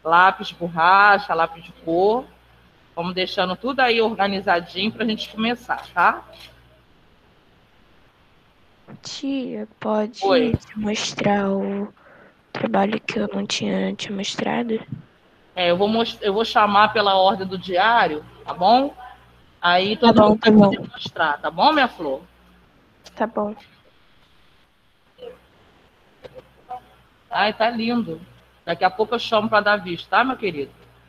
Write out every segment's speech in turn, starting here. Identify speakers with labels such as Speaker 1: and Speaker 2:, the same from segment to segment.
Speaker 1: lápis de borracha, lápis de cor. Vamos deixando tudo aí organizadinho para a gente começar, tá?
Speaker 2: Tia, pode
Speaker 1: Oi.
Speaker 2: te mostrar o trabalho que eu não tinha te mostrado?
Speaker 1: Eu vou chamar pela ordem do diário, tá bom? Aí
Speaker 2: Tá
Speaker 1: todo mundo
Speaker 2: bom, tá
Speaker 1: vai
Speaker 2: bom.
Speaker 1: poder mostrar, tá bom, minha flor?
Speaker 2: Tá bom.
Speaker 1: Ai, tá lindo. Daqui a pouco eu chamo para dar vista, tá, meu querido?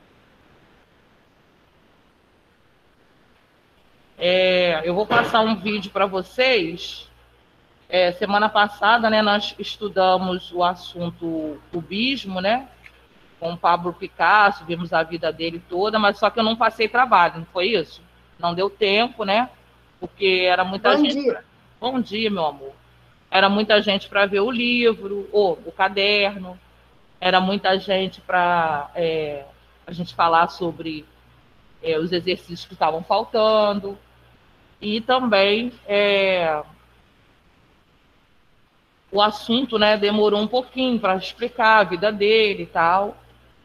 Speaker 1: Eu vou passar um vídeo para vocês. Semana passada, né, nós estudamos o assunto cubismo, né? Com o Pablo Picasso, vimos a vida dele toda, mas só que eu não passei trabalho, não foi isso? Não deu tempo, né? Porque era muita
Speaker 3: Bom
Speaker 1: gente.
Speaker 3: dia.
Speaker 1: Bom dia, meu amor. Era muita gente para ver o livro, ou o caderno, era muita gente para a gente falar sobre os exercícios que estavam faltando, e também o assunto, né, demorou um pouquinho para explicar a vida dele e tal.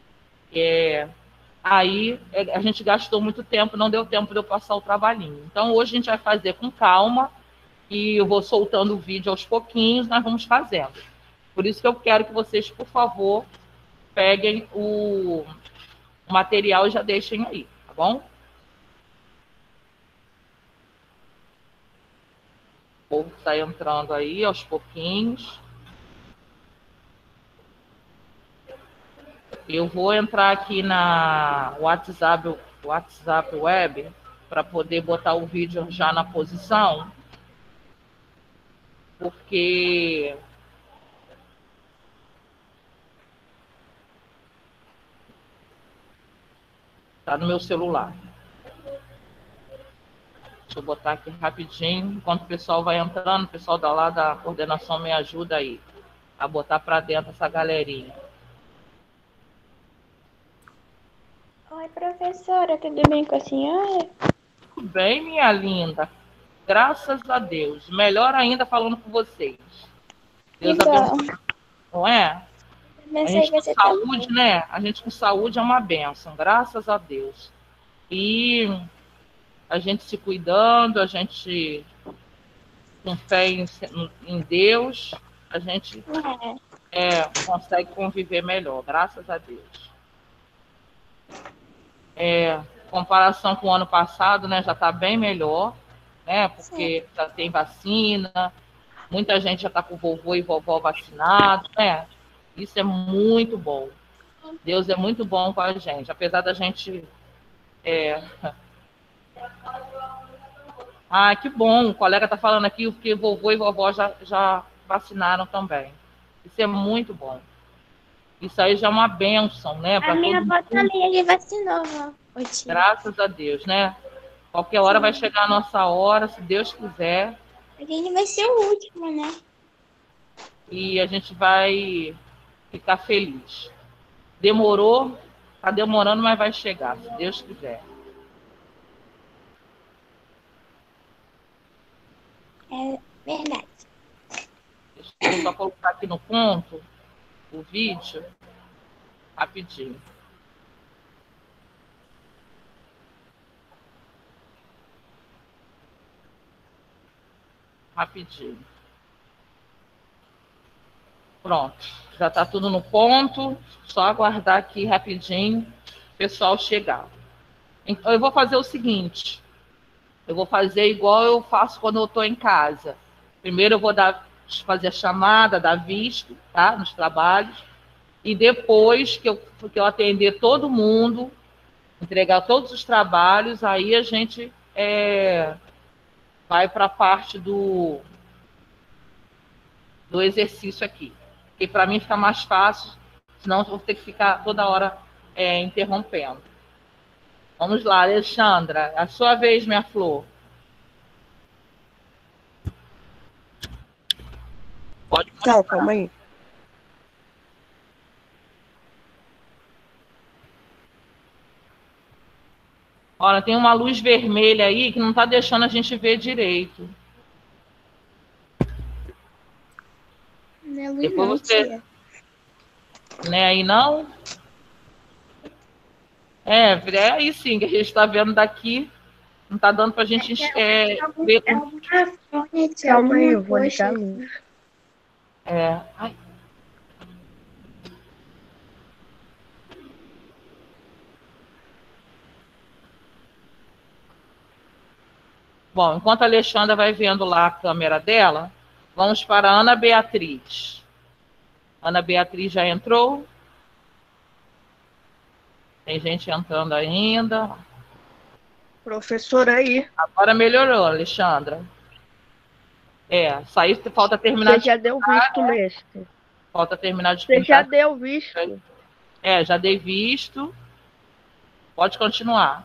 Speaker 1: Aí a gente gastou muito tempo, não deu tempo de eu passar o trabalhinho. Então hoje a gente vai fazer com calma e eu vou soltando o vídeo aos pouquinhos, nós vamos fazendo. Por isso que eu quero que vocês, por favor, peguem o material e já deixem aí, tá bom? O povo está entrando aí aos pouquinhos. Eu vou entrar aqui na WhatsApp Web para poder botar o vídeo já na posição, porque tá no meu celular. Deixa eu botar aqui rapidinho, enquanto o pessoal vai entrando, o pessoal da coordenação me ajuda aí a botar para dentro essa galerinha.
Speaker 2: Oi, professora, tudo bem com a senhora?
Speaker 1: Tudo bem, minha linda? Graças a Deus. Melhor ainda falando com vocês.
Speaker 2: Que
Speaker 1: Deus
Speaker 2: bom.
Speaker 1: abençoe, não é? A
Speaker 2: Pensei
Speaker 1: gente
Speaker 2: que
Speaker 1: com
Speaker 2: você
Speaker 1: saúde,
Speaker 2: também.
Speaker 1: né? A gente com saúde é uma bênção, graças a Deus. E a gente se cuidando, a gente com fé em Deus, a gente consegue conviver melhor, graças a Deus. Comparação com o ano passado, né, já está bem melhor, né,
Speaker 2: Sim.
Speaker 1: porque já tem vacina, muita gente já está com vovô e vovó vacinado, né? Isso é muito bom. Deus é muito bom com a gente, apesar da gente. Ah, que bom, o colega está falando aqui que vovô e vovó já vacinaram também. Isso é muito bom. Isso aí já é uma bênção, né,
Speaker 2: A
Speaker 1: para
Speaker 2: minha
Speaker 1: todo
Speaker 2: avó
Speaker 1: mundo,
Speaker 2: também, ele vacinou, vó. Ô, tia.
Speaker 1: graças a Deus, né? Qualquer hora vai
Speaker 2: Sim.
Speaker 1: chegar a nossa hora, se Deus quiser,
Speaker 2: A gente vai ser o último, né?
Speaker 1: e a gente vai ficar feliz. Demorou, tá demorando, mas vai chegar, se Deus quiser.
Speaker 2: É verdade.
Speaker 1: Deixa eu só colocar aqui no ponto o vídeo, rapidinho. Rapidinho. Pronto, já está tudo no ponto, só aguardar aqui rapidinho o pessoal chegar. Então, eu vou fazer o seguinte, eu vou fazer igual eu faço quando eu estou em casa. Primeiro eu vou fazer a chamada, dar visto, tá, nos trabalhos, e depois que eu atender todo mundo, entregar todos os trabalhos, aí a gente vai para a parte do exercício aqui. Porque para mim fica mais fácil, senão eu vou ter que ficar toda hora interrompendo. Vamos lá, Alexandra, a sua vez, minha flor. Pode
Speaker 3: Tá,
Speaker 1: mostrar.
Speaker 3: calma aí.
Speaker 1: Olha, tem uma luz vermelha aí que não está deixando a gente ver direito.
Speaker 2: Não é luz
Speaker 1: Depois
Speaker 2: não,
Speaker 1: você.
Speaker 2: tia.
Speaker 1: Né, aí não? É aí sim, que a gente está vendo daqui. Não está dando para a gente ver.
Speaker 2: Calma aí, eu vou ligar a luz.
Speaker 1: Ai. Bom, enquanto a Alexandra vai vendo lá a câmera dela, vamos para a Ana Beatriz. Ana Beatriz já entrou? Tem gente entrando ainda.
Speaker 2: Professora aí.
Speaker 1: Agora melhorou, Alexandra. Saiu, falta terminar
Speaker 2: Você já deu visto, mestre.
Speaker 1: Falta terminar de
Speaker 2: Você
Speaker 1: pintar.
Speaker 2: já deu visto.
Speaker 1: Já dei visto. Pode continuar.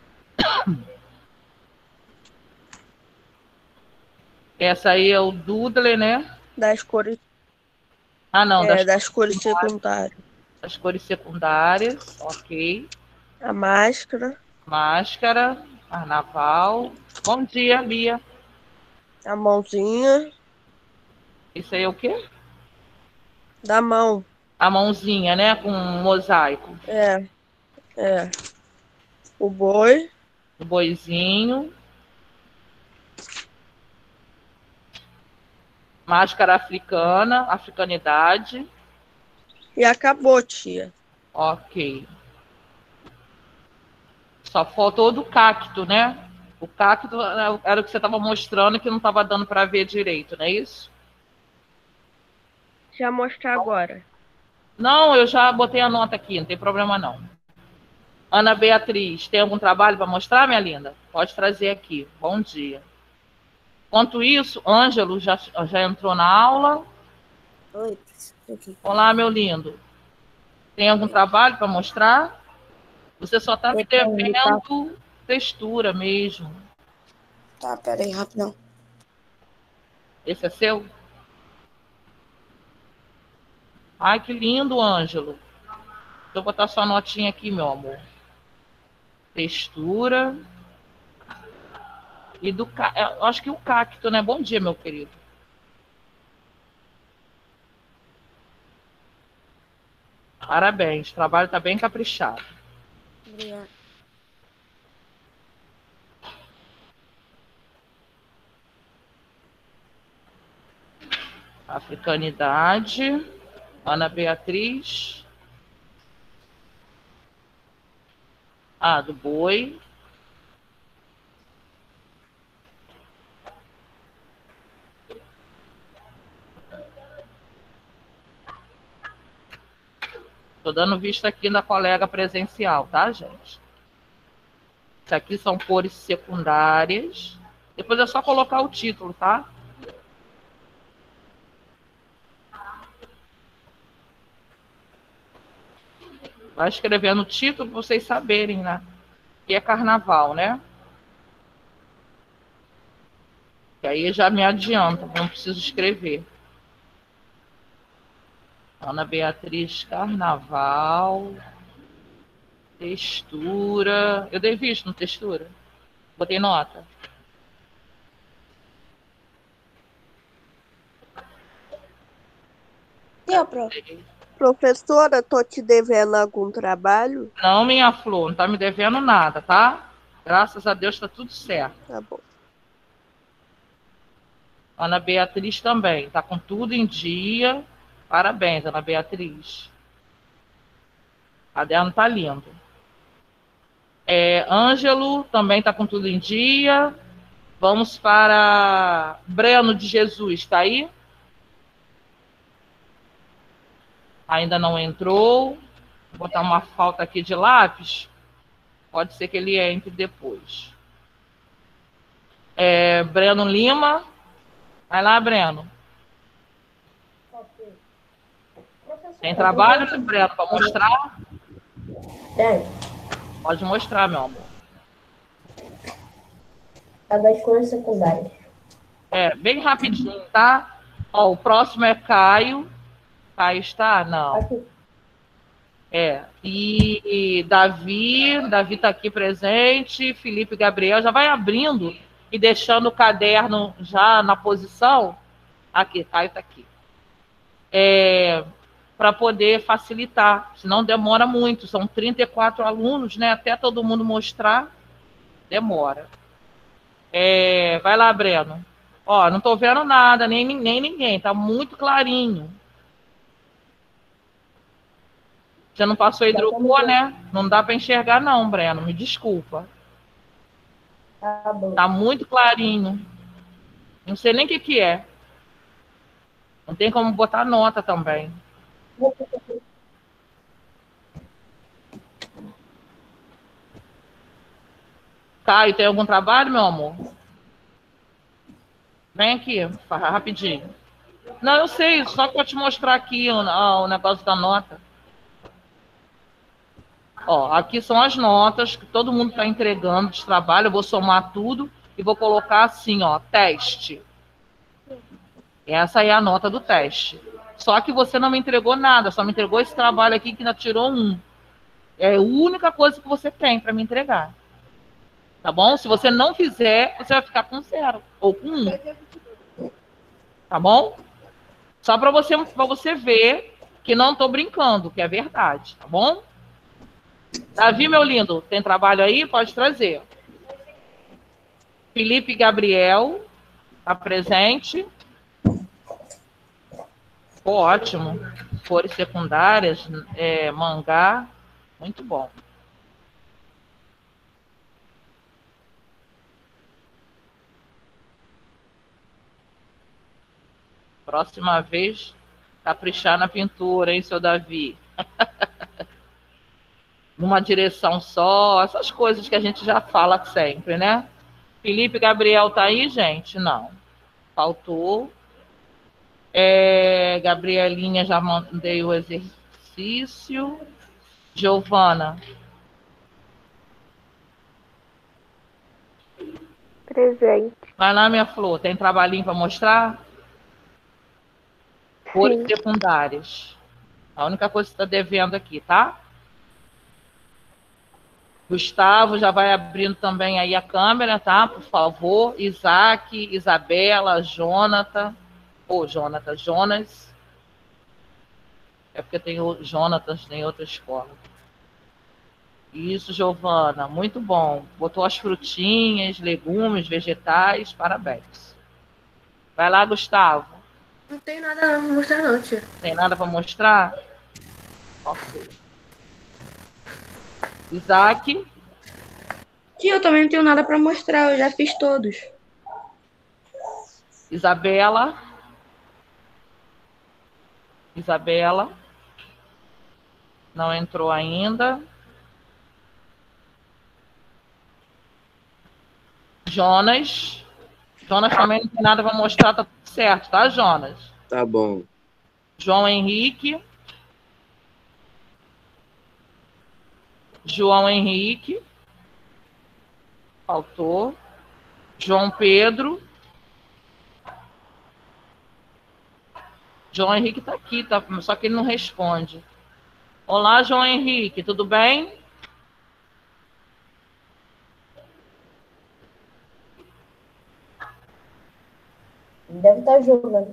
Speaker 1: Essa aí é o doodle, né?
Speaker 2: Das cores.
Speaker 1: Não,
Speaker 2: das cores secundárias.
Speaker 1: Das cores secundárias, ok.
Speaker 2: A máscara.
Speaker 1: Máscara, carnaval. Bom dia, Bia.
Speaker 2: A mãozinha.
Speaker 1: Isso aí é o quê?
Speaker 2: Da mão.
Speaker 1: A mãozinha, né? Com um mosaico.
Speaker 2: O boi.
Speaker 1: O boizinho. Máscara africana, africanidade.
Speaker 2: E acabou, tia.
Speaker 1: Ok. Só faltou do cacto, né? O cacto era o que você estava mostrando que não estava dando para ver direito, não é isso?
Speaker 2: Já mostrar agora.
Speaker 1: Não, eu já botei a nota aqui, não tem problema não. Ana Beatriz, tem algum trabalho para mostrar, minha linda? Pode trazer aqui. Bom dia. Enquanto isso, Ângelo já entrou na aula.
Speaker 3: Oi,
Speaker 1: Olá, meu lindo. Tem algum trabalho para mostrar? Você só está me devendo textura mesmo.
Speaker 3: Tá, peraí, rapidão.
Speaker 1: Esse é seu? Ai, que lindo, Ângelo. Deixa eu botar sua notinha aqui, meu amor. Textura. E eu acho que o cacto, né? Bom dia, meu querido. Parabéns, o trabalho está bem caprichado.
Speaker 3: Obrigada.
Speaker 1: Africanidade. Ana Beatriz. Do boi. Estou dando vista aqui na colega presencial, tá, gente? Isso aqui são cores secundárias. Depois é só colocar o título, tá? Vai escrevendo o título para vocês saberem, né? Que é carnaval, né? E aí já me adianta, não preciso escrever. Ana Beatriz, carnaval. Textura. Eu dei visto no textura? Botei nota.
Speaker 3: Deu, prof.
Speaker 2: Professora, tô te devendo algum trabalho?
Speaker 1: Não, minha flor, não tá me devendo nada, tá? Graças a Deus tá tudo certo.
Speaker 2: Tá bom.
Speaker 1: Ana Beatriz também, tá com tudo em dia. Parabéns, Ana Beatriz. A dela tá lindo. Ângelo também tá com tudo em dia. Vamos para Breno de Jesus, tá aí? Ainda não entrou. Vou botar uma falta aqui de lápis. Pode ser que ele entre depois. Breno Lima. Vai lá, Breno. Tem trabalho, Breno, para mostrar?
Speaker 4: Tem.
Speaker 1: Pode mostrar, meu amor.
Speaker 4: A das cores secundárias.
Speaker 1: Bem rapidinho, tá? Ó, o próximo é Caio. Caio está? Não.
Speaker 4: Aqui.
Speaker 1: E Davi tá aqui presente. Felipe e Gabriel. Já vai abrindo e deixando o caderno já na posição. Aqui, Caio tá aqui. para poder facilitar, senão demora muito. São 34 alunos, né? Até todo mundo mostrar, demora. Vai lá, Breno. Ó, não estou vendo nada, nem ninguém. Tá muito clarinho. Você não passou hidrocor, né? Não dá para enxergar, não, Breno. Me desculpa.
Speaker 4: Tá bom.
Speaker 1: Tá muito clarinho. Não sei nem o que é. Não tem como botar nota também. Caio, tem algum trabalho, meu amor? Vem aqui, rapidinho. Não, eu sei, só para te mostrar aqui o negócio da nota. Ó, aqui são as notas que todo mundo está entregando de trabalho. Eu vou somar tudo e vou colocar assim, ó, teste. Essa é a nota do teste. Só que você não me entregou nada, só me entregou esse trabalho aqui que ainda tirou 1. É a única coisa que você tem para me entregar. Tá bom? Se você não fizer, você vai ficar com 0 ou com 1. Tá bom? Só para você ver que não estou brincando, que é verdade. Tá bom? Davi, meu lindo, tem trabalho aí? Pode trazer. Felipe Gabriel, está presente. Ótimo. Cores secundárias, mangá, muito bom. Próxima vez, caprichar na pintura, hein, seu Davi? Numa direção só, essas coisas que a gente já fala sempre, né? Felipe Gabriel tá aí, gente? Não. Faltou. Gabrielinha, já mandei o exercício. Giovana.
Speaker 2: Presente.
Speaker 1: Vai lá, minha flor. Tem trabalhinho para mostrar? Cores secundárias. A única coisa que você está devendo aqui, tá? Gustavo, já vai abrindo também aí a câmera, tá? Por favor. Isaac, Isabela, Jonathan. Jonas. É porque tem o Jonatas em outra escola. Isso, Giovana. Muito bom. Botou as frutinhas, legumes, vegetais. Parabéns. Vai lá, Gustavo.
Speaker 3: Não tem nada pra mostrar não, tia.
Speaker 1: Tem nada para mostrar? Ok. Isaac.
Speaker 3: Tia, eu também não tenho nada pra mostrar, eu já fiz todos.
Speaker 1: Isabela. Não entrou ainda. Jonas. Jonas também não tem nada para mostrar, tá tudo certo, tá, Jonas?
Speaker 5: Tá bom.
Speaker 1: João Henrique. Faltou. João Pedro. João Henrique tá aqui, tá? Só que ele não responde. Olá, João Henrique, tudo bem?
Speaker 4: Deve estar jogando.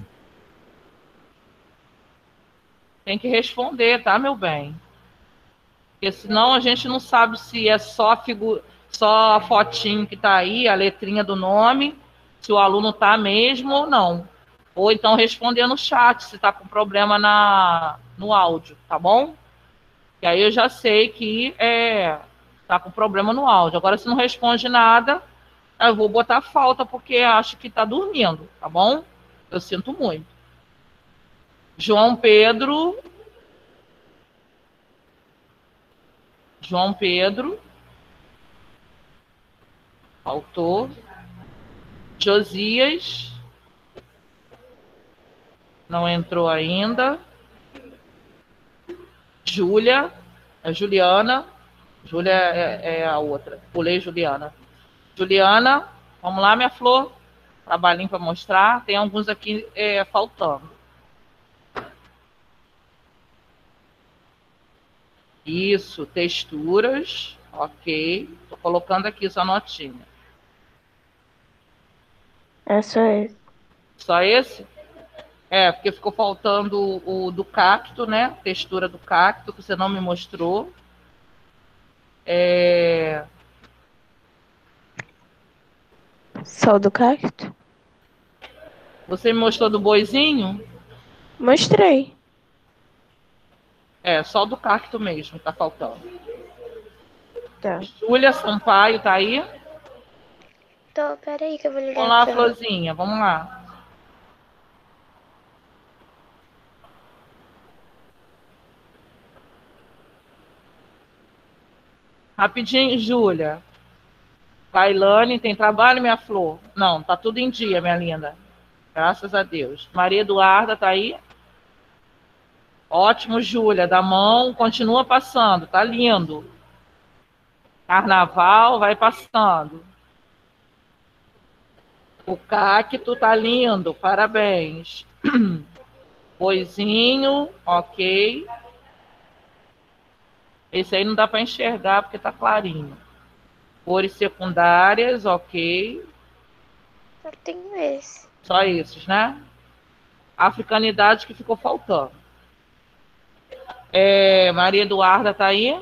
Speaker 1: Tem que responder, tá, meu bem? Porque senão a gente não sabe se é só a fotinho que tá aí, a letrinha do nome, se o aluno tá mesmo ou não. Ou então responder no chat se tá com problema no áudio, tá bom? E aí eu já sei que tá com problema no áudio. Agora, se não responde nada, eu vou botar falta porque acho que tá dormindo, tá bom? Eu sinto muito. João Pedro. Faltou. Josias. Não entrou ainda. Júlia. Juliana. Júlia é a outra. Pulei Juliana. Juliana, vamos lá, minha flor. Trabalhinho para mostrar. Tem alguns aqui faltando. Isso, texturas. Ok. Estou colocando aqui sua notinha.
Speaker 2: É só esse.
Speaker 1: Só esse? É, porque ficou faltando o do cacto, né? Textura do cacto, que você não me mostrou.
Speaker 2: Só o do cacto?
Speaker 1: Você me mostrou do boizinho?
Speaker 2: Mostrei.
Speaker 1: É, só do cacto mesmo, tá faltando.
Speaker 2: Tá.
Speaker 1: Júlia Sampaio, tá aí?
Speaker 2: Tô, peraí que eu vou ligar
Speaker 1: Vamos lá,
Speaker 2: pra ela.
Speaker 1: Florzinha, vamos lá. Rapidinho, Júlia. Kailane, tem trabalho, minha flor? Não, tá tudo em dia, minha linda. Graças a Deus. Maria Eduarda, tá aí? Ótimo, Júlia. Da mão, continua passando, tá lindo. Carnaval, vai passando. O cacto tá lindo, parabéns. Boizinho, ok. Esse aí não dá para enxergar porque tá clarinho. Cores secundárias, ok.
Speaker 2: Só tenho esse.
Speaker 1: Só esses, né? Africanidade que ficou faltando. Maria Eduarda tá aí?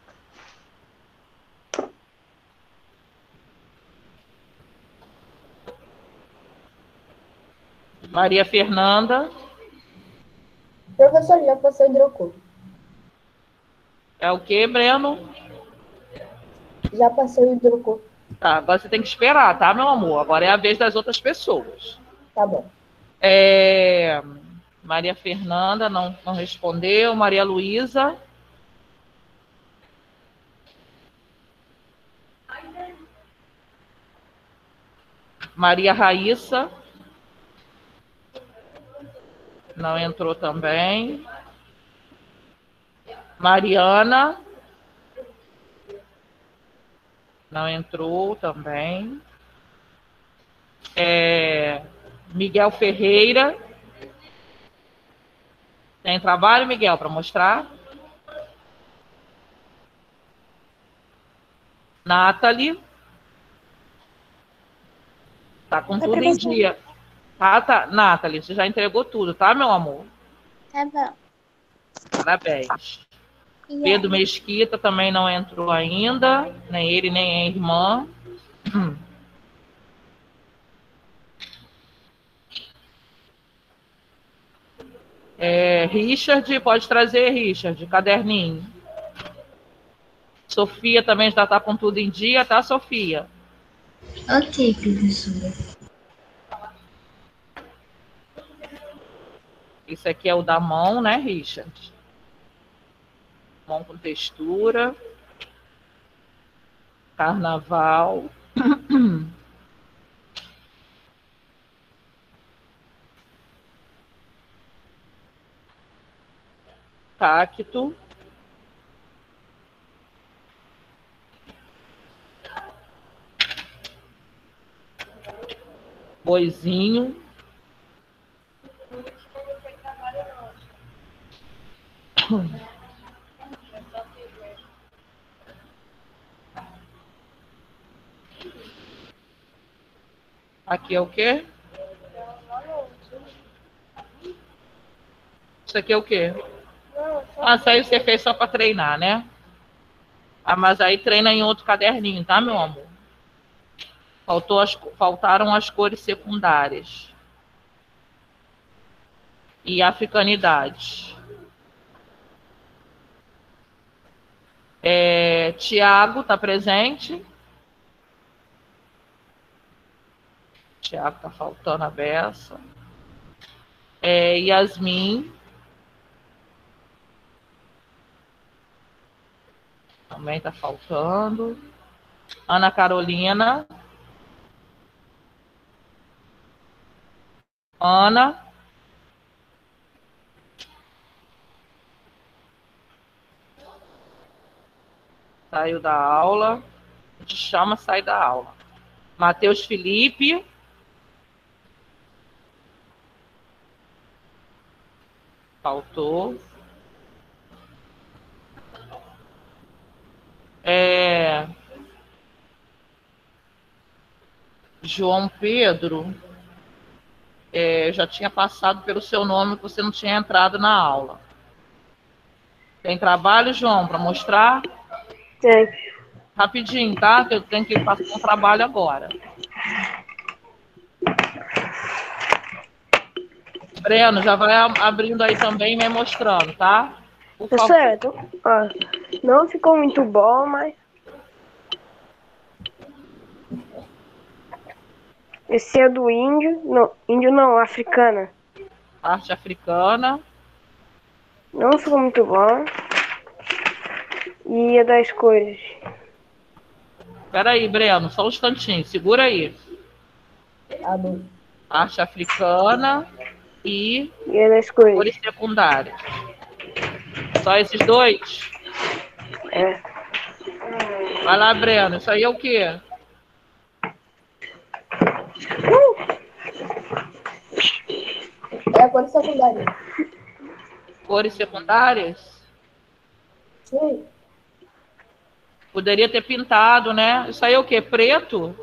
Speaker 1: Maria Fernanda.
Speaker 4: Professor, já passou hidrocor.
Speaker 1: É o quê, Breno?
Speaker 4: Já passei o hidrocor.
Speaker 1: Tá, agora você tem que esperar, tá, meu amor? Agora é a vez das outras pessoas.
Speaker 4: Tá bom.
Speaker 1: Maria Fernanda não respondeu. Maria Luísa. Maria Raíssa. Não entrou também. Mariana. Não entrou também. Miguel Ferreira. Tem trabalho, Miguel, para mostrar? Nathalie. Tá com tudo em dia. Tá. Nathalie, você já entregou tudo, tá, meu amor?
Speaker 2: Tá bom.
Speaker 1: Parabéns.
Speaker 2: E
Speaker 1: Pedro Mesquita também não entrou ainda. Nem ele, nem a irmã. Richard, pode trazer, Richard, caderninho. Sofia também já está com tudo em dia, tá, Sofia?
Speaker 3: Ok, professora.
Speaker 1: Esse aqui é o da mão, né, Richard? Mão com textura. Carnaval. Cacto. Boizinho. Aqui é o quê? Isso aqui é o quê? Ah, isso aí você fez só para treinar, né? Ah, mas aí treina em outro caderninho, tá, meu amor? Faltaram as cores secundárias. E africanidade. Tiago está presente. Tiago está faltando a beça. Yasmin. Também está faltando. Ana Carolina. Ana. Saiu da aula. A gente chama, sai da aula. Matheus Felipe. Faltou. João Pedro. eu já tinha passado pelo seu nome que você não tinha entrado na aula. Tem trabalho, João, para mostrar?
Speaker 5: Tem.
Speaker 1: Rapidinho, tá? Que eu tenho que passar um trabalho agora. Breno, já vai abrindo aí também e me mostrando, tá? Por
Speaker 5: Tá
Speaker 1: favor.
Speaker 5: certo. Ó, não ficou muito bom, mas... Esse é do índio. Não, índio não, africana.
Speaker 1: Arte africana.
Speaker 5: Não ficou muito bom. E é das cores.
Speaker 1: Espera aí, Breno, só um instantinho. Segura aí.
Speaker 4: A do...
Speaker 1: Arte africana e
Speaker 5: E é das cores.
Speaker 1: cores secundárias. Só esses dois?
Speaker 5: É.
Speaker 1: Vai lá, Breno. Isso aí é o quê?
Speaker 4: É a cor secundária.
Speaker 1: Cores secundárias?
Speaker 4: Sim.
Speaker 1: Poderia ter pintado, né? Isso aí é o quê? Preto?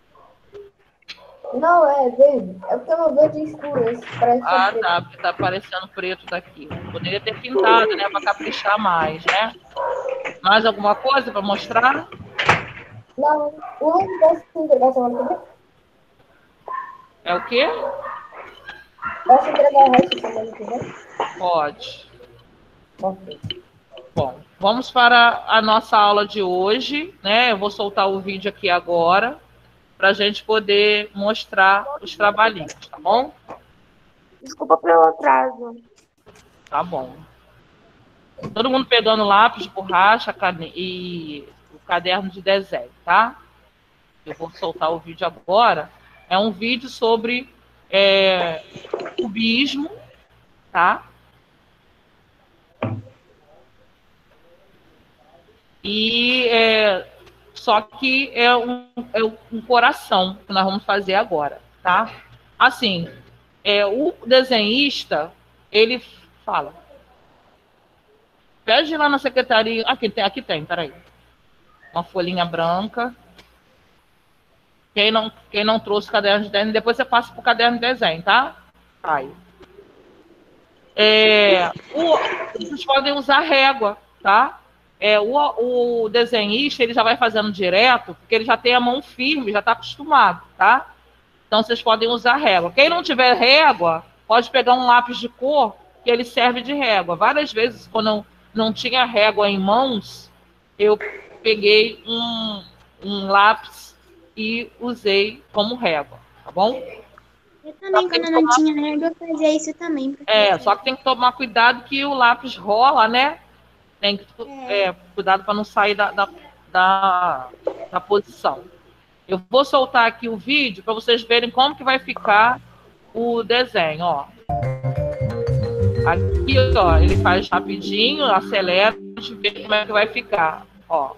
Speaker 4: Não, é verde. É porque é um verde escuro. Esse parece
Speaker 1: Ah,
Speaker 4: preto.
Speaker 1: tá. Porque tá aparecendo preto daqui. Poderia ter pintado, né? Para caprichar mais, né? Mais alguma coisa para mostrar?
Speaker 4: Não, o resto posso entregar semana que vem?
Speaker 1: É o quê?
Speaker 4: Posso entregar o resto semana que vem?
Speaker 1: Pode.
Speaker 4: Ok.
Speaker 1: Bom, vamos para a nossa aula de hoje, né? Eu vou soltar o vídeo aqui agora para a gente poder mostrar os trabalhinhos, tá bom?
Speaker 5: Desculpa pelo atraso.
Speaker 1: Tá bom. Todo mundo pegando lápis de borracha e o caderno de desenho, tá? Eu vou soltar o vídeo agora. É um vídeo sobre cubismo, tá? E só que é um coração que nós vamos fazer agora, tá? Assim, o desenhista, ele fala. Pede lá na secretaria. Aqui tem, peraí. Uma folhinha branca. Quem não trouxe o caderno de desenho, depois você passa pro caderno de desenho, tá? Aí. Vocês podem usar régua, tá? O desenhista, ele já vai fazendo direto, porque ele já tem a mão firme, já está acostumado, tá? Então, vocês podem usar régua. Quem não tiver régua, pode pegar um lápis de cor, que ele serve de régua. Várias vezes, quando eu não tinha régua em mãos, eu peguei um lápis e usei como régua, tá bom?
Speaker 3: Eu também, quando eu não tinha régua, eu fazia isso também.
Speaker 1: Só que tem que tomar cuidado que o lápis rola, né? Tem que cuidado para não sair da posição. Eu vou soltar aqui o vídeo para vocês verem como que vai ficar o desenho, ó. Aqui, ó, ele faz rapidinho, acelera, a gente vê como é que vai ficar, ó.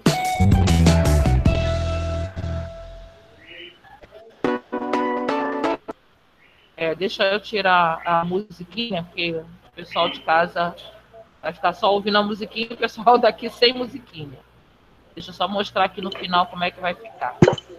Speaker 1: Deixa eu tirar a musiquinha, porque o pessoal de casa vai ficar só ouvindo a musiquinha e o pessoal daqui sem musiquinha. Deixa eu só mostrar aqui no final como é que vai ficar.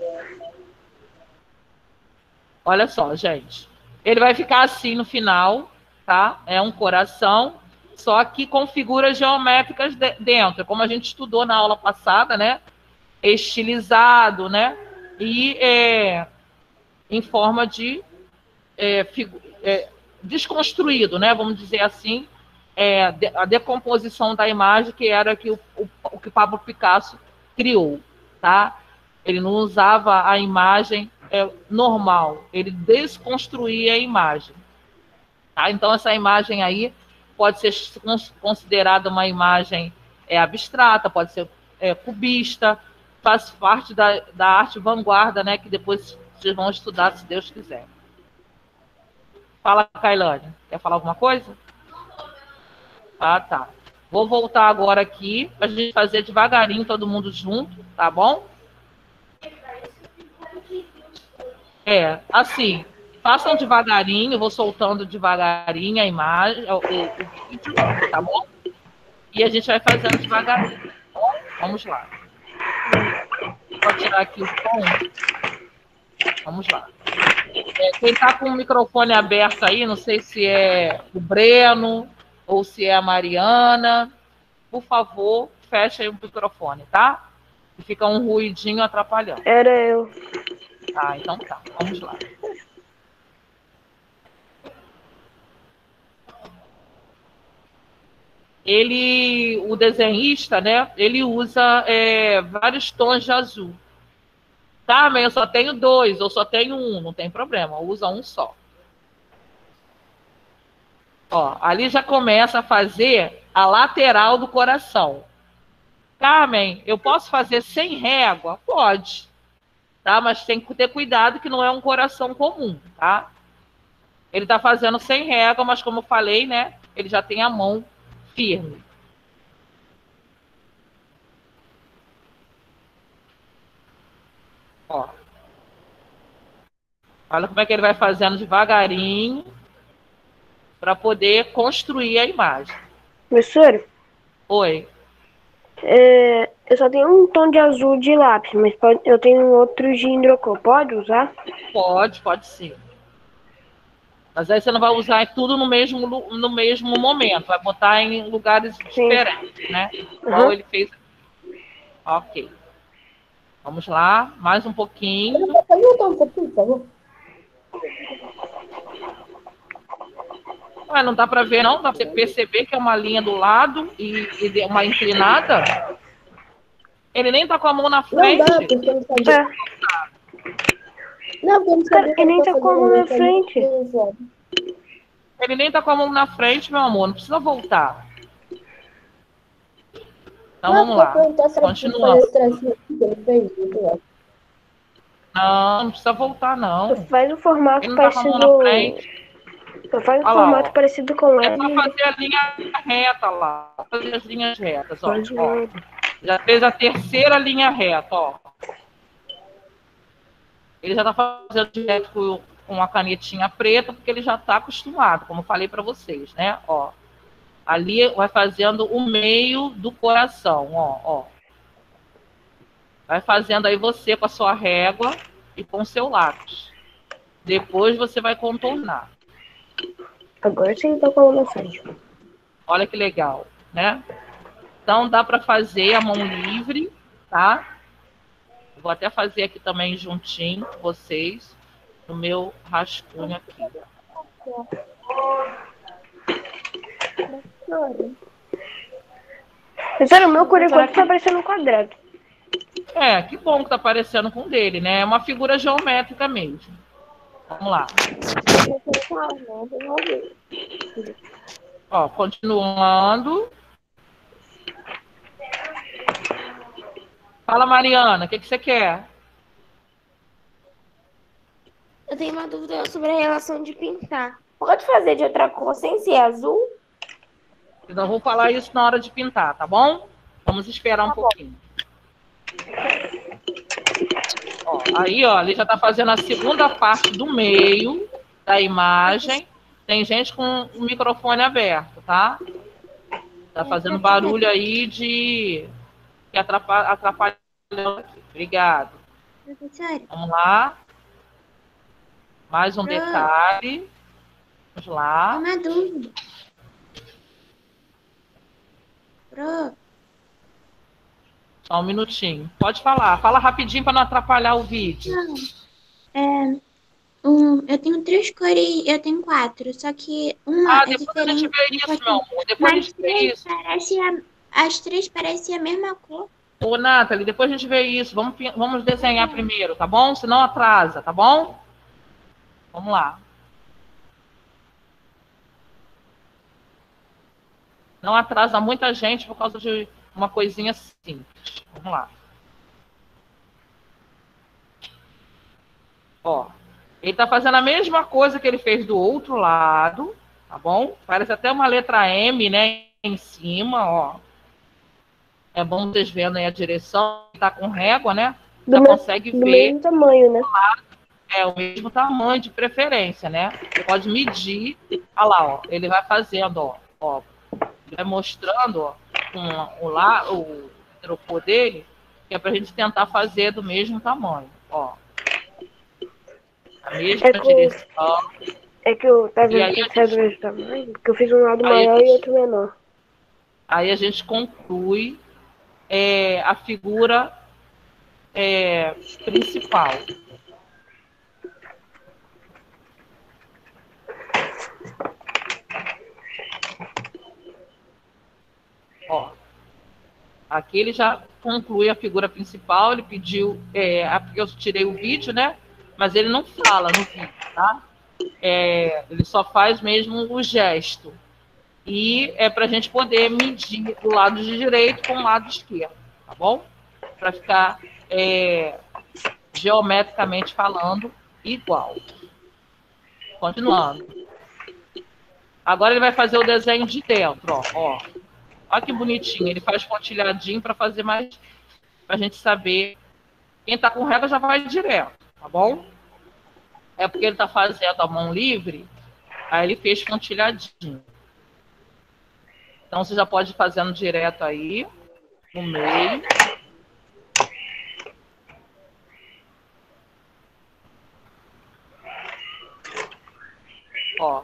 Speaker 1: Olha só, gente. Ele vai ficar assim no final, tá? É um coração, só que com figuras geométricas dentro, como a gente estudou na aula passada, né? Estilizado, né? E em forma de desconstruído, né? Vamos dizer assim, a decomposição da imagem que era que o que Pablo Picasso criou, tá? Ele não usava a imagem normal, ele desconstruía a imagem. Tá? Então, essa imagem aí pode ser considerada uma imagem abstrata, pode ser cubista, faz parte da arte vanguarda, né? Que depois vocês vão estudar, se Deus quiser. Fala, Kailane. Quer falar alguma coisa? Ah, tá. Vou voltar agora aqui para a gente fazer devagarinho, todo mundo junto, tá bom? Assim, façam devagarinho, eu vou soltando devagarinho a imagem, o vídeo, tá bom? E a gente vai fazendo devagarinho, tá bom? Vamos lá. Vou tirar aqui o som. Vamos lá. Quem está com o microfone aberto aí, não sei se é o Breno ou se é a Mariana, por favor, fecha aí o microfone, tá? E fica um ruidinho atrapalhando.
Speaker 5: Era eu.
Speaker 1: Ah, então tá, vamos lá. O desenhista, né? Ele usa vários tons de azul. Tá, mas eu só tenho 2, ou só tenho 1, não tem problema, usa um só. Ó, ali já começa a fazer a lateral do coração. Carmen, eu posso fazer sem régua? Pode, tá? Mas tem que ter cuidado que não é um coração comum, tá? Ele tá fazendo sem régua, mas como eu falei, né? Ele já tem a mão firme. Ó. Olha como é que ele vai fazendo devagarinho para poder construir a imagem.
Speaker 5: Professora,
Speaker 1: Oi.
Speaker 5: eu só tenho um tom de azul de lápis, mas eu tenho outro de hidrocor. Pode usar?
Speaker 1: Pode sim. Mas aí você não vai usar tudo no mesmo momento. Vai botar em lugares diferentes, né? Igual ele fez. Ok. Vamos lá. Mais um pouquinho.
Speaker 4: Pode voltar um pouquinho, por favor?
Speaker 1: Ué, não dá para ver, não? Dá para você perceber que é uma linha do lado e uma inclinada? Ele nem tá com a mão na
Speaker 4: Não
Speaker 1: frente.
Speaker 4: dá, porque eu não sabia. Não, porque eu não sabia.
Speaker 5: Ele nem tá com a mão na frente.
Speaker 1: Ele nem tá com a mão na frente, meu amor. Não precisa voltar. Então vamos lá. Continuando. Não precisa voltar, não.
Speaker 5: Faz um formato
Speaker 1: Ele não tá com a mão na
Speaker 5: parecido.
Speaker 1: frente.
Speaker 5: Faz um
Speaker 1: Olha lá,
Speaker 5: formato
Speaker 1: ó.
Speaker 5: parecido com
Speaker 1: É
Speaker 5: ele.
Speaker 1: só fazer a linha reta lá. Fazer as linhas retas, ó.
Speaker 5: Pode
Speaker 1: Ó.
Speaker 5: ver.
Speaker 1: Já fez a terceira linha reta, ó. Ele já está fazendo direto com a canetinha preta, porque ele já está acostumado, como eu falei para vocês, né? Ó. Ali vai fazendo o meio do coração, ó. Vai fazendo aí você com a sua régua e com o seu lápis. Depois você vai contornar.
Speaker 5: Agora sim tá com a mão na frente.
Speaker 1: Olha que legal, né? Então dá para fazer a mão livre, tá? Vou até fazer aqui também juntinho com vocês, no meu rascunho aqui.
Speaker 5: Professora, o meu por enquanto tá parecendo um quadrado.
Speaker 1: Que bom que tá parecendo com o dele, né? É uma figura geométrica mesmo. Vamos lá. Ó, continuando. Fala, Mariana, o que você quer?
Speaker 2: Eu tenho uma dúvida sobre a relação de pintar. Pode fazer de outra cor sem ser azul?
Speaker 1: Eu não vou falar isso na hora de pintar, tá bom? Vamos esperar um pouquinho. Ó, aí, ó, ele já tá fazendo a segunda parte do meio da imagem. Tem gente com o microfone aberto, tá? Tá fazendo barulho aí que atrapalhando aqui. Obrigado.
Speaker 2: Professora,
Speaker 1: Vamos lá. Mais um detalhe. Vamos lá.
Speaker 2: uma dúvida.
Speaker 1: Só um minutinho. Pode falar. Fala rapidinho para não atrapalhar o vídeo.
Speaker 2: Eu tenho 3 cores, eu tenho 4, só que uma é
Speaker 1: Depois a gente
Speaker 2: diferente.
Speaker 1: vê isso, meu amor. Depois a
Speaker 2: Mas
Speaker 1: gente vê isso.
Speaker 2: as 3 parecem a mesma cor.
Speaker 1: Ô, Nathalie, depois a gente vê isso. Vamos desenhar primeiro, tá bom? Senão atrasa, tá bom? Vamos lá. Não atrasa muita gente por causa de uma coisinha simples. Vamos lá. Ó, ele tá fazendo a mesma coisa que ele fez do outro lado, tá bom? Parece até uma letra M, né, em cima, ó. É bom vocês vendo aí a direção, tá com régua, né? Já consegue ver.
Speaker 5: Do mesmo tamanho, né?
Speaker 1: É o mesmo tamanho de preferência, né? Você pode medir. Olha lá, ó. Ele vai fazendo, ó. Ele vai mostrando, ó, com o hidrocor dele, que é pra gente tentar fazer do mesmo tamanho, ó. Tá Mesma
Speaker 5: É que,
Speaker 1: direção.
Speaker 5: é que eu tava
Speaker 1: E
Speaker 5: vendo
Speaker 1: aí
Speaker 5: que
Speaker 1: a
Speaker 5: tinha do
Speaker 1: gente,
Speaker 5: mesmo tamanho, que eu fiz um lado
Speaker 1: aí a
Speaker 5: maior e
Speaker 1: gente,
Speaker 5: outro menor.
Speaker 1: aí a gente conclui a figura principal. Ó, aqui ele já conclui a figura principal, ele pediu, porque eu tirei o vídeo, né? Mas ele não fala no vídeo, tá? Ele só faz mesmo o gesto. E é para a gente poder medir o lado de direito com o lado esquerdo, tá bom? Para ficar geometricamente falando igual. Continuando. Agora ele vai fazer o desenho de dentro, ó. Olha que bonitinho. Ele faz pontilhadinho para fazer mais, para a gente saber. Quem está com régua já vai direto, tá bom? É porque ele está fazendo a mão livre, aí ele fez pontilhadinho. Então você já pode ir fazendo direto aí, no meio. Ó.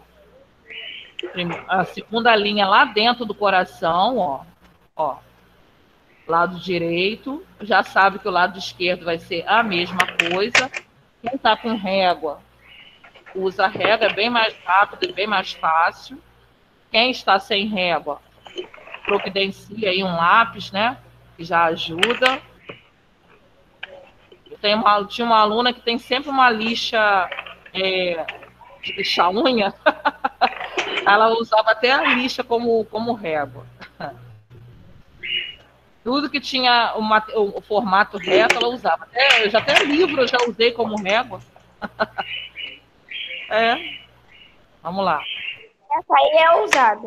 Speaker 1: A segunda linha lá dentro do coração, ó. Lado direito, já sabe que o lado esquerdo vai ser a mesma coisa. Quem está com régua, usa régua, é bem mais rápido e bem mais fácil. Quem está sem régua, providencia aí um lápis, né? Que já ajuda. Tinha uma aluna que tem sempre uma lixa de lixar unha. Ela usava até a lixa como régua. Tudo que tinha o formato reto, ela usava. Até livro eu já usei como régua. Vamos lá.
Speaker 2: Essa aí é usada.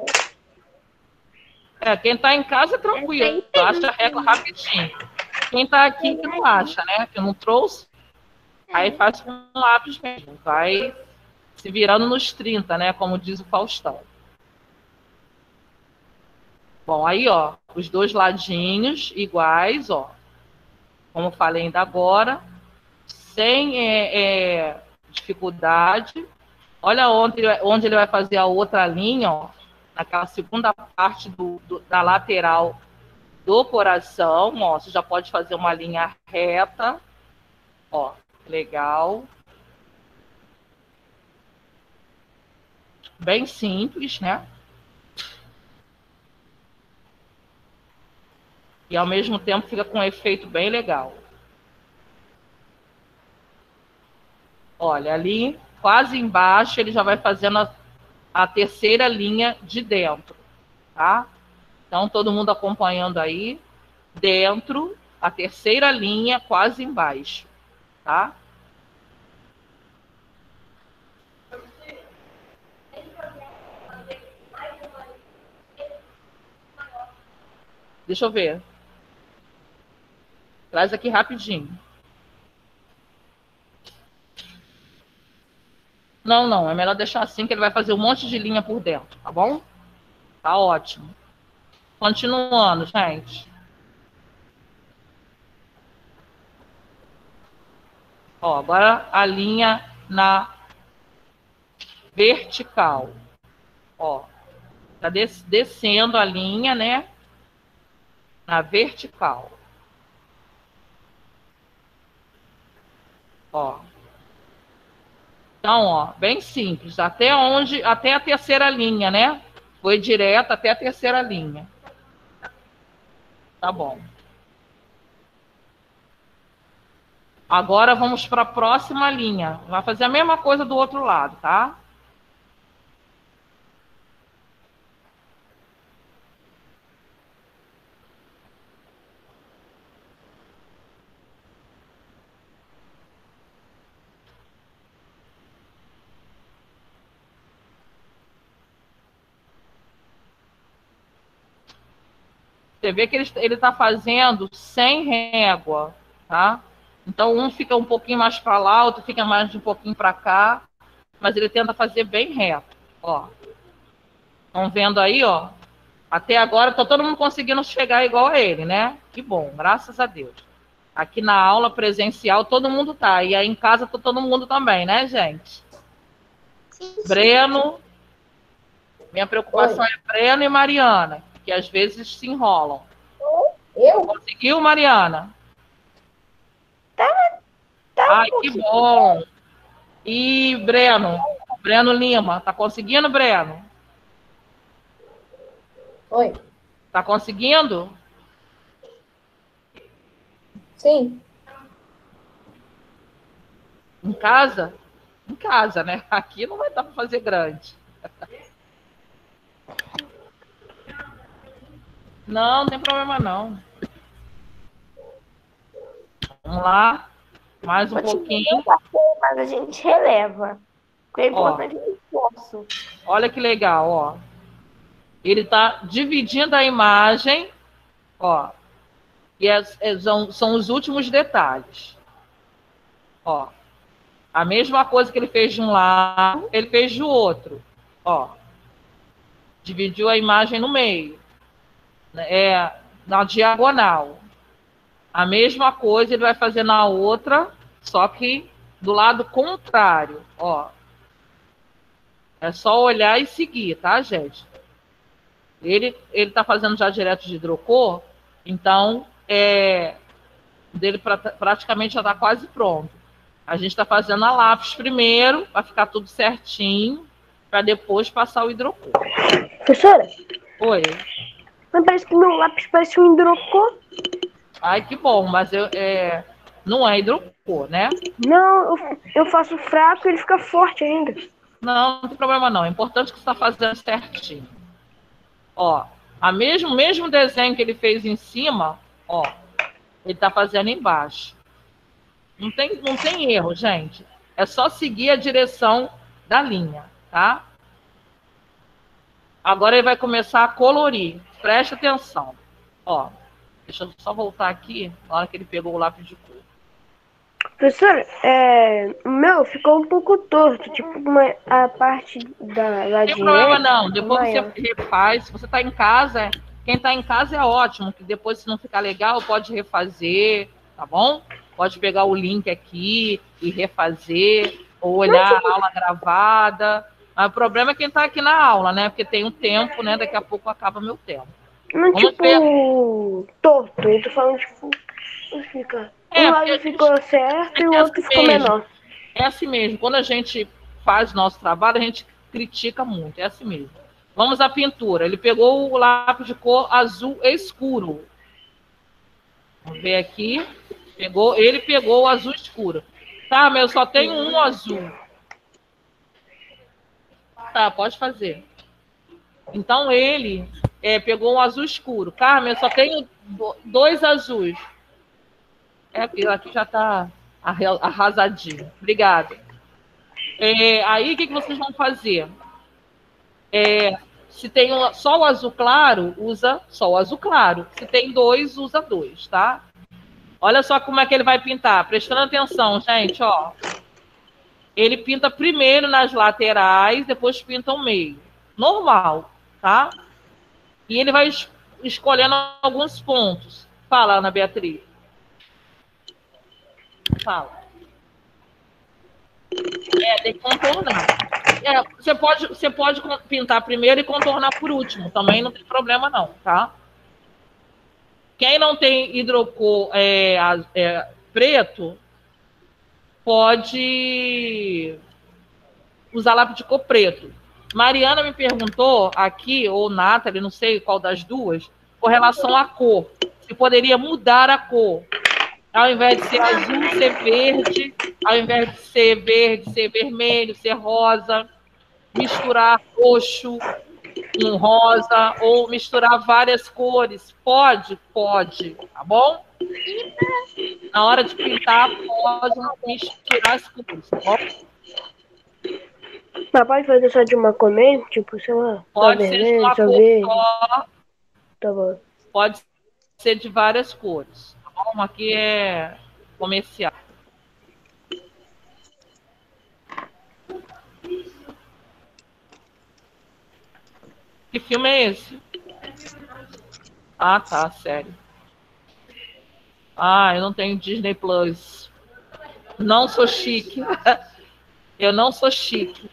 Speaker 1: Quem está em casa é tranquilo, acha a régua rapidinho. Quem está aqui que não acha, né? Que não trouxe, aí faz com um lápis mesmo. Vai se virando nos 30, né? Como diz o Faustão. Bom, aí, ó, os dois ladinhos iguais, ó. Como falei ainda agora, sem dificuldade. Olha onde ele vai fazer a outra linha, ó, naquela segunda parte da lateral do coração, ó. Você já pode fazer uma linha reta, ó, legal. Bem simples, né? E ao mesmo tempo fica com um efeito bem legal. Olha, ali quase embaixo ele já vai fazendo a terceira linha de dentro, tá? Então todo mundo acompanhando aí, dentro, a terceira linha quase embaixo, tá? Deixa eu ver. Traz aqui rapidinho. Não, não, é melhor deixar assim que ele vai fazer um monte de linha por dentro, tá bom? Tá ótimo. Continuando, gente. Ó, agora a linha na vertical. Ó, tá descendo a linha, né? Na vertical. Ó. Então, ó, bem simples. Até a terceira linha, né? Foi direto até a terceira linha. Tá bom. Agora vamos para a próxima linha. Vai fazer a mesma coisa do outro lado, tá? Você vê que ele está fazendo sem régua, tá? Então, um fica um pouquinho mais para lá, outro fica mais um pouquinho para cá, mas ele tenta fazer bem reto, ó. Estão vendo aí, ó? Até agora tá todo mundo conseguindo chegar igual a ele, né? Que bom, graças a Deus. Aqui na aula presencial todo mundo tá. E aí em casa tá todo mundo também, né, gente?
Speaker 2: Sim, sim.
Speaker 1: Breno, minha preocupação é Breno e Mariana, que às vezes se enrolam.
Speaker 4: Eu?
Speaker 1: Conseguiu, Mariana?
Speaker 2: Tá
Speaker 1: Ai,
Speaker 2: um
Speaker 1: que
Speaker 2: pouquinho.
Speaker 1: bom. E Breno Lima, tá conseguindo, Breno?
Speaker 4: Oi.
Speaker 1: Tá conseguindo?
Speaker 4: Sim.
Speaker 1: Em casa? Em casa, né? Aqui não vai dar para fazer grande. Não, não tem problema não. Vamos lá. Mais um pouquinho.
Speaker 2: Mas a gente releva. Porque é
Speaker 1: Ó,
Speaker 2: importante o esforço.
Speaker 1: olha que legal, ó. Ele está dividindo a imagem, ó. E são os últimos detalhes. Ó. A mesma coisa que ele fez de um lado, ele fez do outro. Ó. Dividiu a imagem no meio. Na diagonal. A mesma coisa ele vai fazer na outra, só que do lado contrário, ó. É só olhar e seguir, tá, gente? Ele tá fazendo já direto de hidrocor, então dele praticamente já está quase pronto. A gente está fazendo a lápis primeiro, para ficar tudo certinho, para depois passar o hidrocor.
Speaker 5: Professora,
Speaker 1: Oi.
Speaker 5: mas parece que meu lápis parece um hidrocor.
Speaker 1: Ai, que bom, mas não é hidrocor, né?
Speaker 5: Não, eu faço fraco e ele fica forte ainda.
Speaker 1: Não, não tem problema não. É importante que você está fazendo certinho. Ó, mesmo desenho que ele fez em cima, ó, ele está fazendo embaixo. Não tem erro, gente. É só seguir a direção da linha, tá? Agora ele vai começar a colorir. Preste atenção. Ó, deixa eu só voltar aqui na hora que ele pegou o lápis de cor.
Speaker 5: Professora, o meu ficou um pouco torto, tipo a parte da
Speaker 1: Não tem
Speaker 5: direita.
Speaker 1: problema não. Depois
Speaker 5: maior.
Speaker 1: você refaz. Se você está em casa, quem está em casa é ótimo. Que depois, se não ficar legal, pode refazer, tá bom? Pode pegar o link aqui e refazer, ou olhar a aula gravada. Mas o problema é quem está aqui na aula, né? Porque tem um tempo, né? Daqui a pouco acaba meu tempo.
Speaker 5: Não,
Speaker 1: Vamos
Speaker 5: tipo, torto. Eu tô falando, tipo, fica. Um
Speaker 1: porque
Speaker 5: lado ficou certo e o outro
Speaker 1: assim
Speaker 5: ficou
Speaker 1: mesmo.
Speaker 5: menor.
Speaker 1: É assim mesmo. Quando a gente faz nosso trabalho, a gente critica muito. É assim mesmo. Vamos à pintura. Ele pegou o lápis de cor azul escuro. Vamos ver aqui. Ele pegou o azul escuro. Tá, mas eu só tenho um azul. Tá, pode fazer. Então ele pegou um azul escuro. Carmen, eu só tenho dois azuis. Aqui já está arrasadinho. Obrigada. Aí o que vocês vão fazer? Se tem só o azul claro, usa só o azul claro. Se tem dois, usa dois, tá? Olha só como é que ele vai pintar. Prestando atenção, gente, ó. Ele pinta primeiro nas laterais, depois pinta o meio. Normal, tá? E ele vai escolhendo alguns pontos. Fala, Ana Beatriz. Fala. Tem que contornar. Você pode pintar primeiro e contornar por último. Também não tem problema não, tá? Quem não tem hidrocor preto, pode usar lápis de cor preto. Mariana me perguntou aqui, ou Nathalie, não sei qual das duas, com relação à cor. Se poderia mudar a cor. Ao invés de ser azul, ser verde. Ao invés de ser verde, ser vermelho, ser rosa. Misturar roxo com rosa. Ou misturar várias cores. Pode? Pode. Tá bom? Na hora de pintar, pode misturar as cores. Tá bom?
Speaker 5: Mas pode fazer só de uma cor mesmo? Tipo, sei lá,
Speaker 1: Pode
Speaker 5: só
Speaker 1: ser de
Speaker 5: vermelho,
Speaker 1: uma
Speaker 5: só
Speaker 1: cor
Speaker 5: verde.
Speaker 1: só.
Speaker 5: Tá bom.
Speaker 1: Pode ser de várias cores. Tá bom? Aqui é comercial. Que filme é esse? Ah, tá, sério. Ah, eu não tenho Disney Plus. Não sou chique. Eu não sou chique.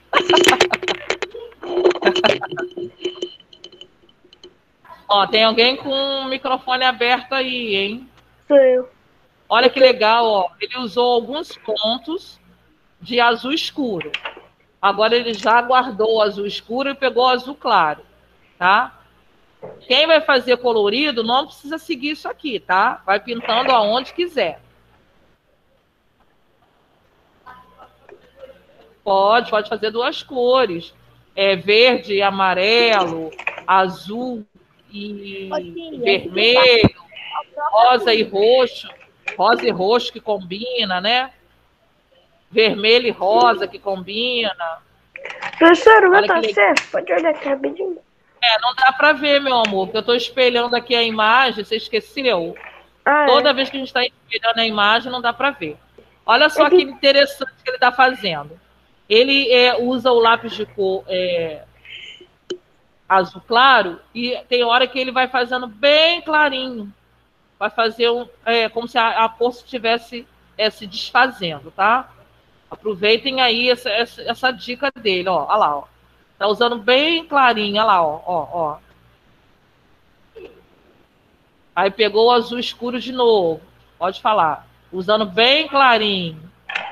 Speaker 1: Ó, tem alguém com o microfone aberto aí, hein?
Speaker 5: Sou eu.
Speaker 1: Olha que legal, ó. Ele usou alguns pontos de azul escuro. Agora ele já guardou o azul escuro e pegou o azul claro, tá? Quem vai fazer colorido não precisa seguir isso aqui, tá? Vai pintando aonde quiser. Pode fazer duas cores. Verde e amarelo, azul e vermelho, rosa e roxo. Rosa e roxo que combina, né? Vermelho e rosa que combina.
Speaker 5: Professor, o meu
Speaker 1: Olha
Speaker 5: tá
Speaker 1: que legal.
Speaker 5: certo. Pode olhar aqui rapidinho.
Speaker 1: Não dá para ver, meu amor, porque eu estou espelhando aqui a imagem, você esqueceu?
Speaker 5: Ah,
Speaker 1: Toda
Speaker 5: é.
Speaker 1: vez que a gente está espelhando a imagem, não dá para ver. Olha só que interessante que ele está fazendo. Ele usa o lápis de cor azul claro e tem hora que ele vai fazendo bem clarinho. Vai fazer como se a cor estivesse se desfazendo, tá? Aproveitem aí essa dica dele, ó. Olha lá, ó. Tá usando bem clarinho, olha lá, ó. Aí pegou o azul escuro de novo. Pode falar. Usando bem clarinho.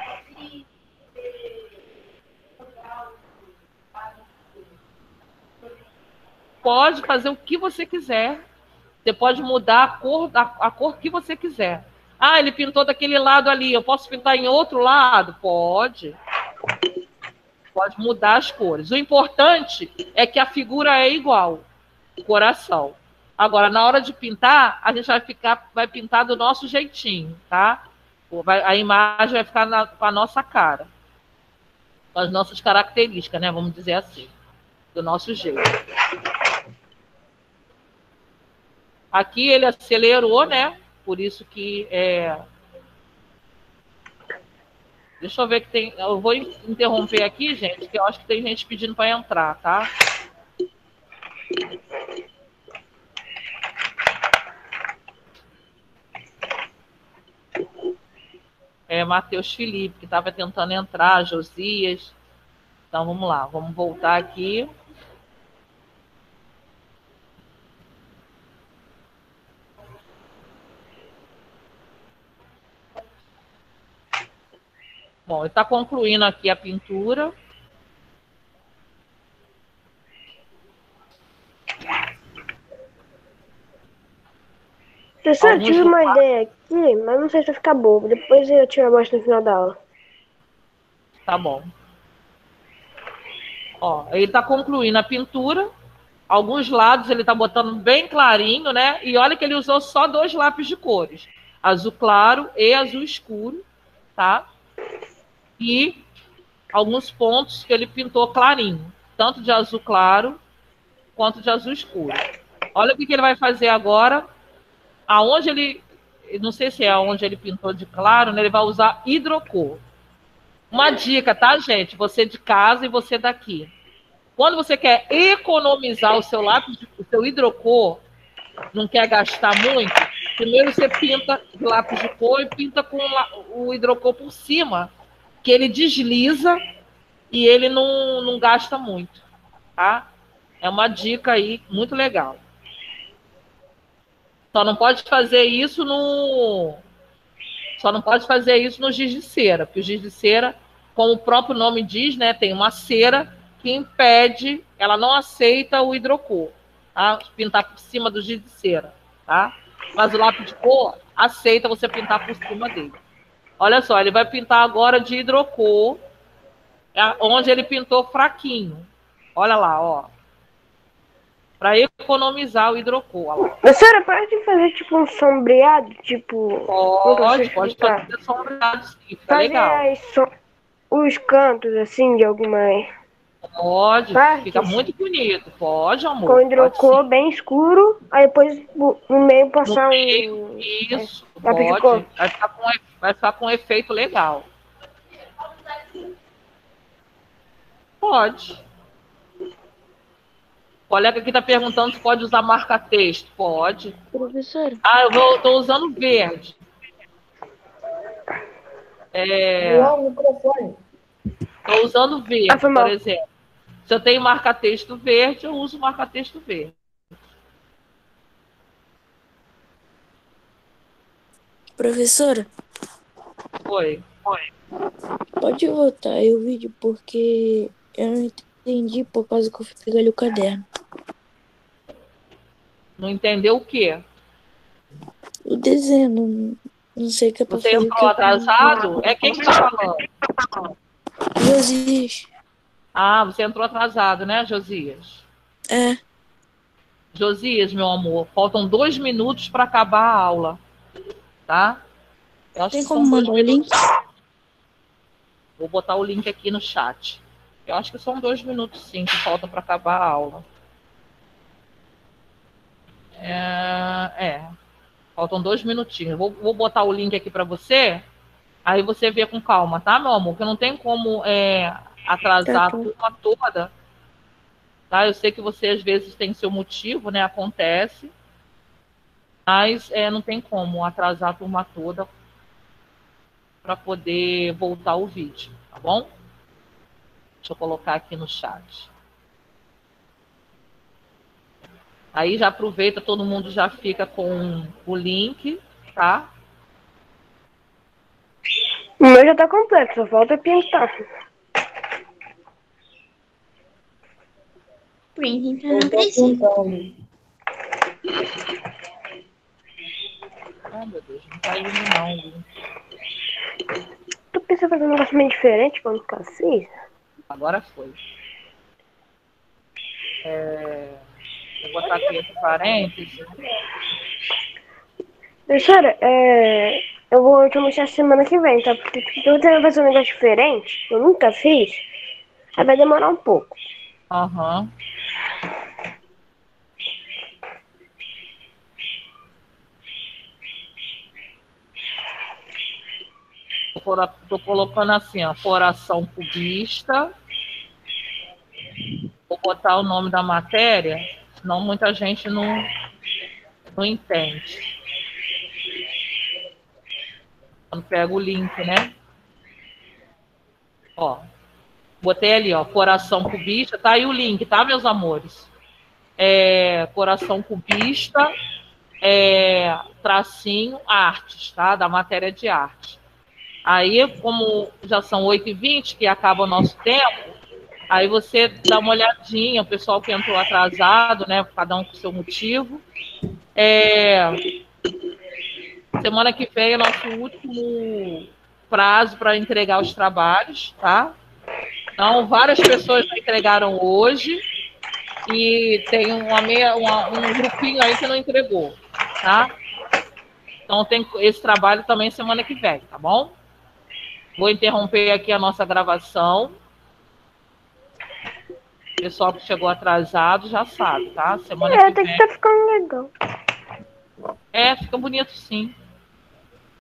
Speaker 1: Pode fazer o que você quiser. Você pode mudar a cor que você quiser. Ah, ele pintou daquele lado ali. Eu posso pintar em outro lado? Pode. Pode mudar as cores. O importante é que a figura é igual. Coração. Agora, na hora de pintar, a gente vai pintar do nosso jeitinho, tá? A imagem vai ficar com a nossa cara. Com as nossas características, né? Vamos dizer assim. Do nosso jeito. Aqui ele acelerou, né? Por isso que Deixa eu ver que tem... Eu vou interromper aqui, gente, que eu acho que tem gente pedindo para entrar, tá? Matheus Felipe, que estava tentando entrar, Josias. Então, vamos lá. Vamos voltar aqui. Bom, ele está concluindo aqui a pintura.
Speaker 5: Professor, eu tive uma ideia aqui, mas não sei se vai ficar boa. Depois eu tiro a mostra no final da aula.
Speaker 1: Tá bom. Ó, ele está concluindo a pintura. Alguns lados ele está botando bem clarinho, né? E olha que ele usou só 2 lápis de cores. Azul claro e azul escuro, tá? E alguns pontos que ele pintou clarinho. Tanto de azul claro, quanto de azul escuro. Olha o que ele vai fazer agora. Aonde ele... Não sei se é onde ele pintou de claro, né? Ele vai usar hidrocor. Uma dica, tá, gente? Você de casa e você daqui. Quando você quer economizar o seu lápis, o seu hidrocor, não quer gastar muito, primeiro você pinta de lápis de cor e pinta com o hidrocor por cima, que ele desliza e ele não gasta muito, tá? É uma dica aí muito legal. Só não pode fazer isso no giz de cera, porque o giz de cera, como o próprio nome diz, né, tem uma cera que impede, ela não aceita o hidrocor, tá? Pintar por cima do giz de cera, tá? Mas o lápis de cor aceita você pintar por cima dele. Olha só, ele vai pintar agora de hidrocor, onde ele pintou fraquinho. Olha lá, ó. Para economizar o hidrocor. Olha lá.
Speaker 5: Professora, pode fazer tipo um sombreado? Tipo.
Speaker 1: Pode fazer sombreado, sim, fica legal.
Speaker 5: Os cantos, assim, de alguma.
Speaker 1: Pode, fica muito bonito. Pode, amor.
Speaker 5: Com hidrocor bem escuro, aí depois no meio passar
Speaker 1: no meio, isso, pode. Vai ficar com um efeito legal. Pode. O colega aqui está perguntando se pode usar marca-texto. Pode.
Speaker 2: Professor.
Speaker 1: Ah, eu estou usando verde.
Speaker 4: João, microfone.
Speaker 1: Estou usando verde,
Speaker 5: Ah, foi mal.
Speaker 1: por exemplo. Se eu tenho marca-texto verde, eu uso marca-texto verde.
Speaker 6: Professora,
Speaker 1: Foi.
Speaker 6: pode voltar aí o vídeo porque eu não entendi por causa que eu peguei ali o caderno.
Speaker 1: Não entendeu o quê?
Speaker 6: O desenho, não sei o que é pra
Speaker 1: Você
Speaker 6: fazer.
Speaker 1: entrou atrasado? É quem que está falando?
Speaker 6: Josias.
Speaker 1: Ah, você entrou atrasado, né, Josias?
Speaker 6: É,
Speaker 1: Josias, meu amor, faltam 2 minutos para acabar a aula, tá? Eu acho
Speaker 6: tem
Speaker 1: que
Speaker 6: como
Speaker 1: são 2
Speaker 6: mandar o link?
Speaker 1: minutos. Vou botar o link aqui no chat. Eu acho que são 2 minutos, sim, que faltam para acabar a aula. Faltam 2 minutinhos. Vou botar o link aqui para você. Aí você vê com calma, tá, meu amor? Que não tem como
Speaker 6: Tá,
Speaker 1: atrasar a
Speaker 6: tá.
Speaker 1: turma toda, tá? Eu sei que você às vezes tem seu motivo, né? Acontece, mas não tem como atrasar a turma toda para poder voltar o vídeo, tá bom? Deixa eu colocar aqui no chat. Aí já aproveita, todo mundo já fica com o link, tá?
Speaker 5: O meu já tá completo, só falta pintar.
Speaker 3: Print, então
Speaker 4: Eu
Speaker 3: não
Speaker 4: tô
Speaker 3: precisa.
Speaker 4: pintando.
Speaker 1: Ai, meu Deus, não tá indo não, o link.
Speaker 5: Tu pensa fazer um negócio meio diferente pra não ficar assim?
Speaker 1: Agora foi. Vou botar aqui entre parênteses.
Speaker 5: Professora, eu vou te mostrar semana que vem, tá? Porque tipo, eu tenho fazer um negócio diferente, eu nunca fiz, aí vai demorar um pouco.
Speaker 1: Aham. Tô colocando assim, ó, coração cubista. Vou botar o nome da matéria, senão muita gente não entende. Quando pega o link, né? Ó, botei ali, ó, coração cubista. Tá aí o link, tá, meus amores? Coração cubista, tracinho, artes, tá? Da matéria de arte. Aí, como já são 8h20, que acaba o nosso tempo, aí você dá uma olhadinha, o pessoal que entrou atrasado, né? Cada um com o seu motivo. Semana que vem é o nosso último prazo para entregar os trabalhos, tá? Então, várias pessoas já entregaram hoje e tem um grupinho aí que não entregou, tá? Então, tem esse trabalho também semana que vem, tá bom? Vou interromper aqui a nossa gravação. O pessoal que chegou atrasado já sabe, tá? Semana que
Speaker 5: Até que
Speaker 1: vem.
Speaker 5: tá ficando legal.
Speaker 1: Fica bonito sim.